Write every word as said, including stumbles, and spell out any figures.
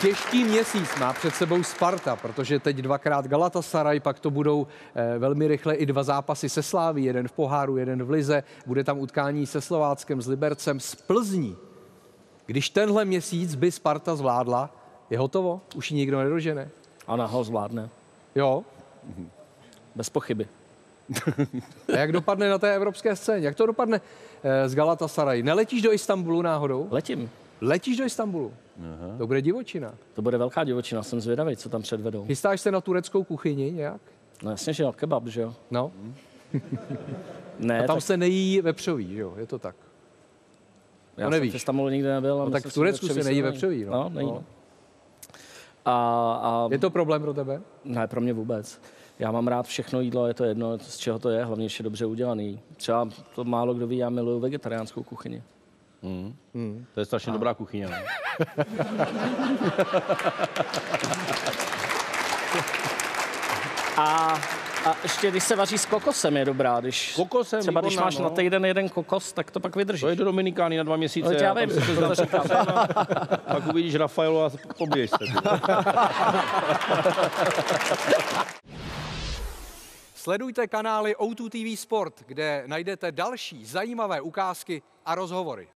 Těžký měsíc má před sebou Sparta, protože teď dvakrát Galatasaray, pak to budou eh, velmi rychle i dva zápasy se Sláví, jeden v poháru, jeden v lize, bude tam utkání se Slováckem, s Libercem, s Plzní. Když tenhle měsíc by Sparta zvládla, je hotovo? Už ji nikdo nedožene? Ona ho zvládne. Jo? Bez pochyby. A jak dopadne na té evropské scéně? Jak to dopadne eh, z Galatasaray? Neletíš do Istanbulu náhodou? Letím. Letíš do Istanbulu? Aha. To bude divočina. To bude velká divočina, jsem zvědavý, co tam předvedou. Chystáš se na tureckou kuchyni nějak? No jasně, že jo, kebab, že jo. No. Ne, A tam tak... se nejí vepřový, že jo? Je to tak. Já to jsem nevíš. v Istanbulu nikdy nebyl. No, tak v Turecku se nejí vepřový, no. No, nejí. No. A, a... Je to problém pro tebe? Ne, pro mě vůbec. Já mám rád všechno jídlo, je to jedno, z čeho to je, hlavně, že je dobře udělaný. Třeba to málo kdo ví, já miluju vegetariánskou kuchyni. Mm. Mm. To je strašně a. dobrá kuchyně. Ne? a, a ještě, když se vaří s kokosem, je dobrá. Když kokosem, třeba když máš no. na týden jeden kokos, tak to pak vydržíš. To je do Dominikány na dva měsíce. No, já vím, to to říkám. Pak uvidíš Rafaelu a pobiješ se. Sledujte kanály O dva T V Sport, kde najdete další zajímavé ukázky a rozhovory.